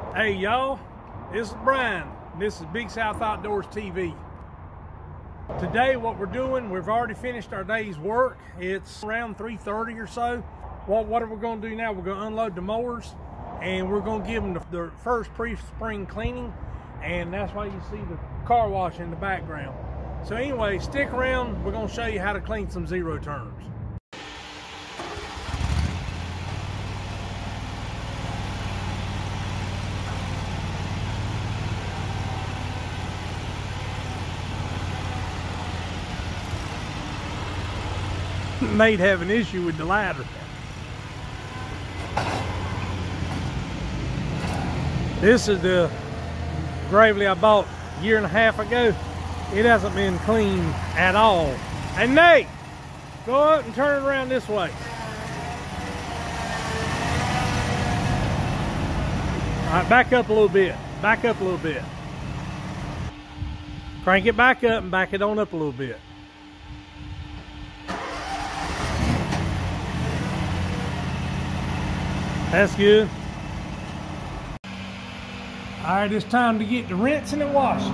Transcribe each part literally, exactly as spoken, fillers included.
Hey y'all, this is Brian. This is Big South Outdoors T V. Today what we're doing, we've already finished our day's work. It's around three thirty or so. Well, what are we going to do now? We're going to unload the mowers and we're going to give them the, the first pre-spring cleaning, and that's why you see the car wash in the background. So anyway, stick around. We're going to show you how to clean some zero turns. Nate have an issue with the ladder. This is the Gravely I bought a year and a half ago. It hasn't been cleaned at all. Hey Nate, go up and turn it around this way. All right, back up a little bit. Back up a little bit. Crank it back up and back it on up a little bit. That's good. All right, it's time to get the rinsing and washing.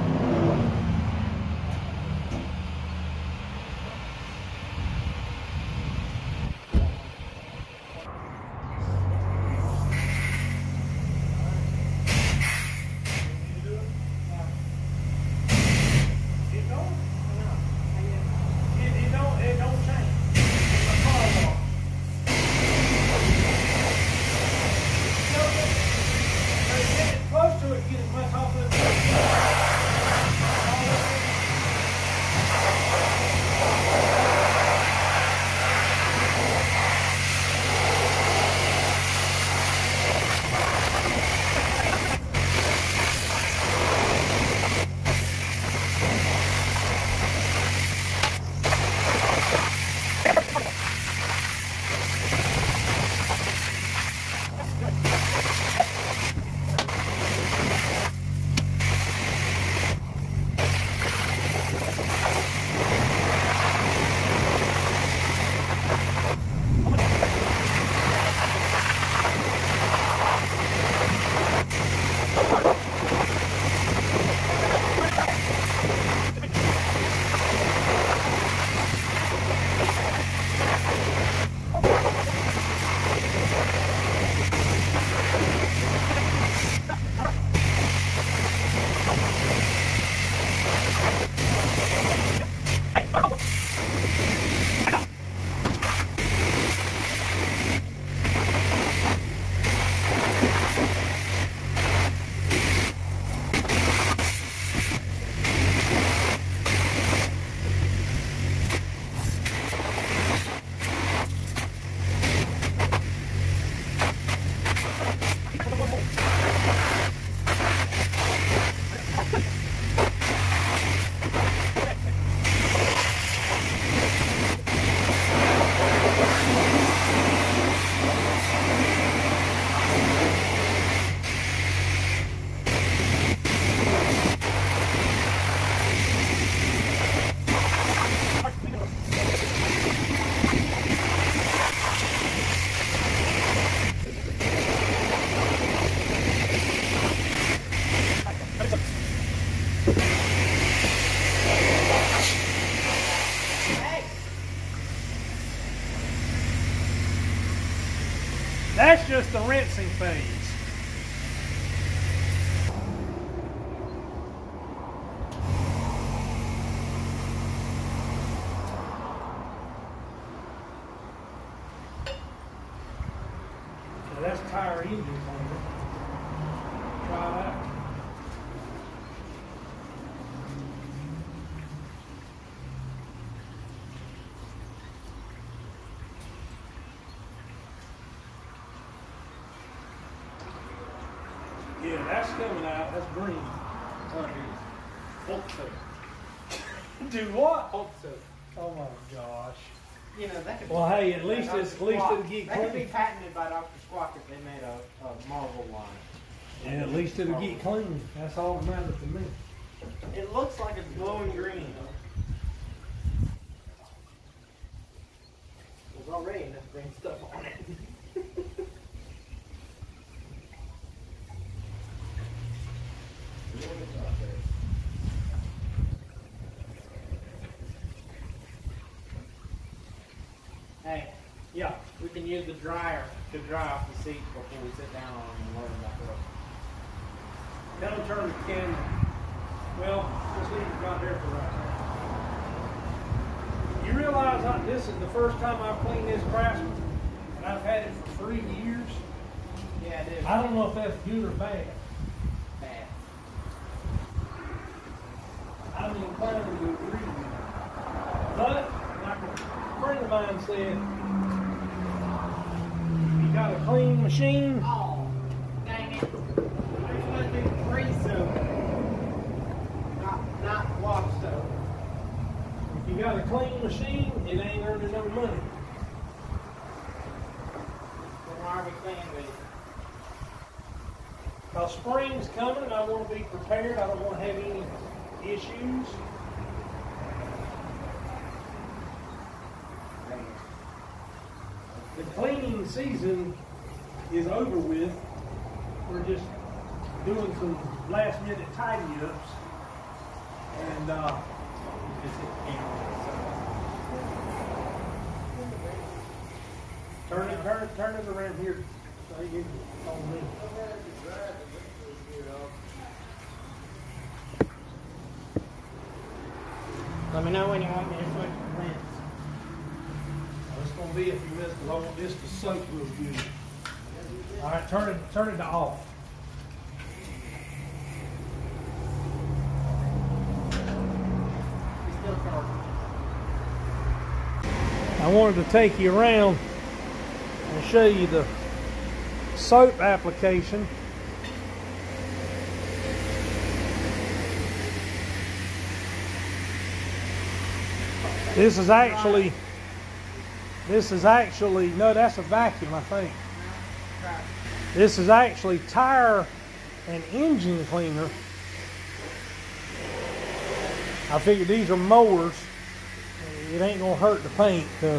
That's just the rinsing phase. So that's tire engine cleaner. Try that. Yeah, that's coming out. That's green. Hope so. Do what? Hope so. Oh my gosh. You know, that could Well, be, hey, at least it's at least it'll get that could be clean. patented by Doctor Squawk if they made a, a Marvel line. Yeah, at least it'll get clean. That's all that matters to me. It looks like it's glowing green. There's already enough green stuff on it. can use the dryer to dry off the seats before we sit down on them and load them back up. Kind of turn the camera. Well, just leave it right there for right now. You realize I, this is the first time I've cleaned this Craftsman, and I've had it for three years. Yeah, I do. I don't know if that's good or bad. Bad. I'm inclined to agree with you. But, like a friend of mine said, you got a clean machine. Oh, dang it. We're supposed to do free soap. Not, not wash soap. If you got a clean machine, it ain't earning no money. Then why are we cleaning these? Because spring's coming, and I want to be prepared. I don't want to have any issues. The cleaning season is over with. We're just doing some last minute tidy ups. And uh, turn it, turn it, turn it around here. So you can on me. Let me know when you want me to switch the lens. It's gonna be if you miss, because I want this to soak real good. All right, turn it, turn it to off. It's still charging. I wanted to take you around and show you the soap application. This is actually, this is actually, no, that's a vacuum, I think. This is actually tire and engine cleaner. I figured these are mowers. It ain't gonna hurt the paint. So.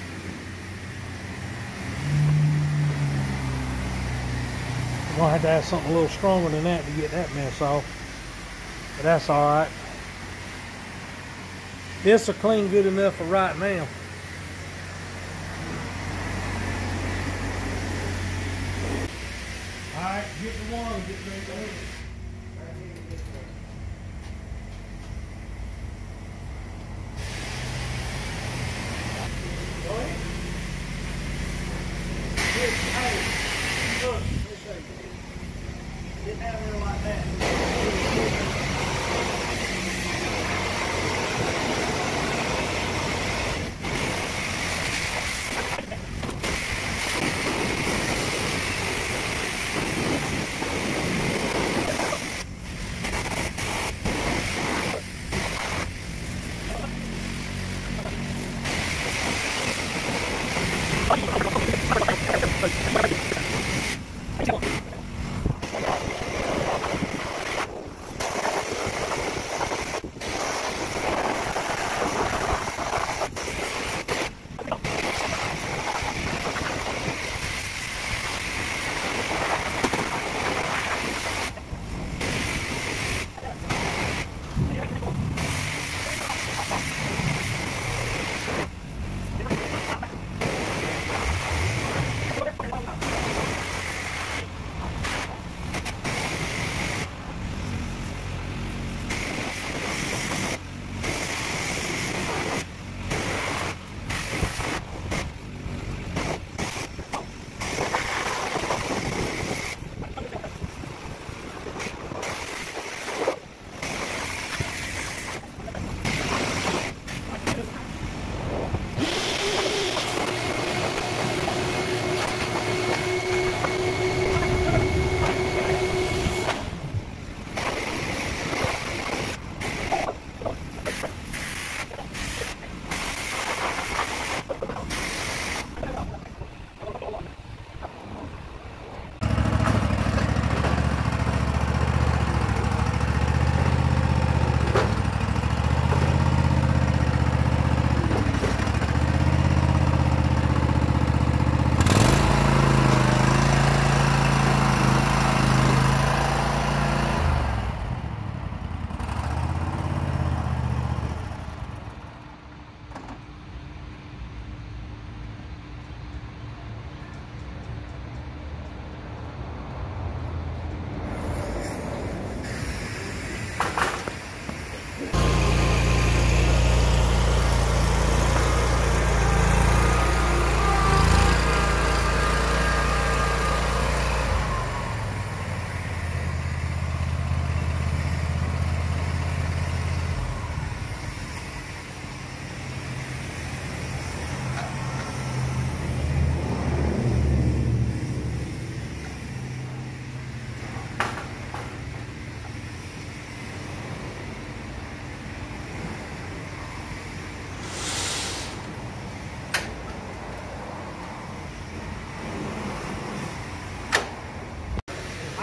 I'm gonna have to have something a little stronger than that to get that mess off. But that's all right. This will clean good enough for right now. All right, get the one and get ready to go. Go ahead. Hey, look, let me show you. Get that wheel like that.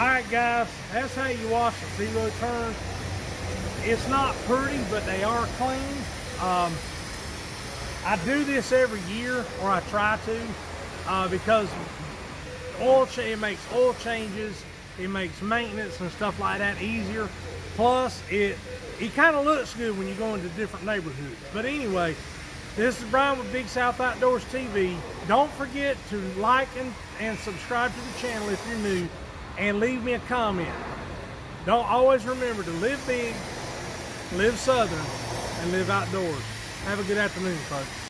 Alright guys, that's how you wash a zero turn. It's not pretty, but they are clean. Um, I do this every year, or I try to, uh, because oil it makes oil changes, it makes maintenance and stuff like that easier. Plus, it it kind of looks good when you go into different neighborhoods. But anyway, this is Brian with Big South Outdoors T V. Don't forget to like and, and subscribe to the channel if you're new, and leave me a comment. Don't always remember to live big, live southern, and live outdoors. Have a good afternoon, folks.